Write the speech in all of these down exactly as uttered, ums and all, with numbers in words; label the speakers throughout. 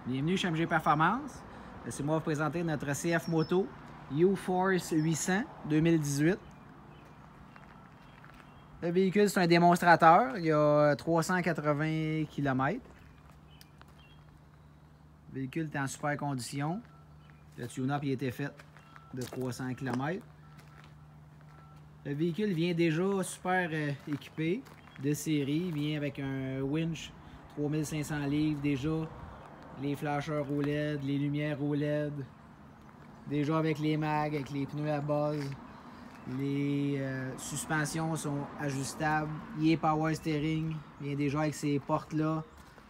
Speaker 1: Bienvenue chez M G Performance. Laissez-moi vous présenter notre C F Moto U-Force huit cents deux mille dix-huit. Le véhicule, c'est un démonstrateur. Il y a trois cent quatre-vingts kilomètres. Le véhicule est en super condition. Le tune-up a été fait de trois cents kilomètres. Le véhicule vient déjà super euh, équipé de série. Il vient avec un winch trois mille cinq cents livres déjà. Les flasheurs O L E D, les lumières O L E D. Déjà avec les mags, avec les pneus à base. Les euh, suspensions sont ajustables. Il est power steering. Il vient déjà avec ces portes-là.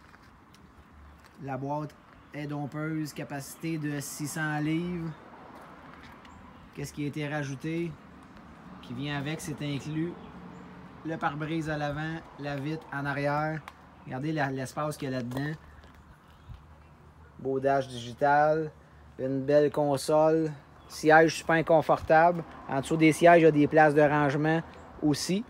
Speaker 1: La boîte est dompeuse. Capacité de six cents livres. Qu'est-ce qui a été rajouté? Qui vient avec, c'est inclus. Le pare-brise à l'avant, la vitre en arrière. Regardez l'espace qu'il y a là-dedans. Beau dash digital. Une belle console. Siège super confortable. En dessous des sièges, il y a des places de rangement aussi.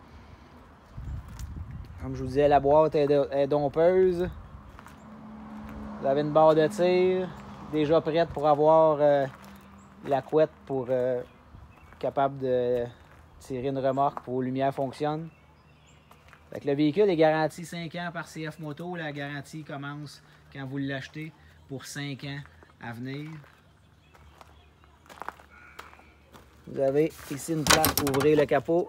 Speaker 1: Comme je vous disais, la boîte est, de, est dompeuse. Vous avez une barre de tir déjà prête pour avoir euh, la couette pour euh, capable de tirer une remorque pour que vos lumières fonctionnent. Fait que le véhicule est garanti cinq ans par C F Moto. La garantie commence quand vous l'achetez pour cinq ans à venir. Vous avez ici une place pour ouvrir le capot.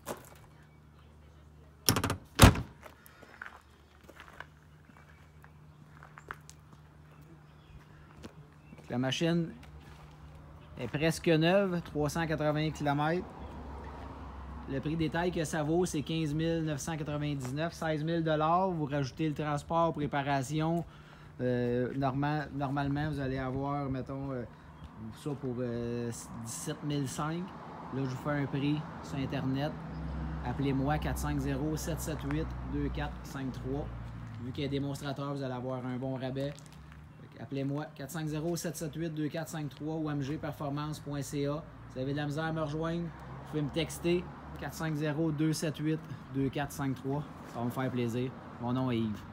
Speaker 1: La machine est presque neuve, trois cent quatre-vingts kilomètres. Le prix détail que ça vaut, c'est quinze mille neuf cent quatre-vingt-dix-neuf, seize mille dollars. Vous rajoutez le transport, préparation. Euh, normal, normalement, vous allez avoir, mettons, euh, ça pour euh, dix-sept mille cinq. Là, je vous fais un prix sur Internet. Appelez-moi quatre cinq zéro, sept sept huit, deux quatre cinq trois. Vu qu'il y a un démonstrateur, vous allez avoir un bon rabais. Appelez-moi quatre cinq zéro, sept sept huit, deux quatre cinq trois ou m g performance point c a. Si vous avez de la misère à me rejoindre, vous pouvez me texter quatre cinq zéro, deux sept huit, deux quatre cinq trois. Ça va me faire plaisir. Mon nom est Yves.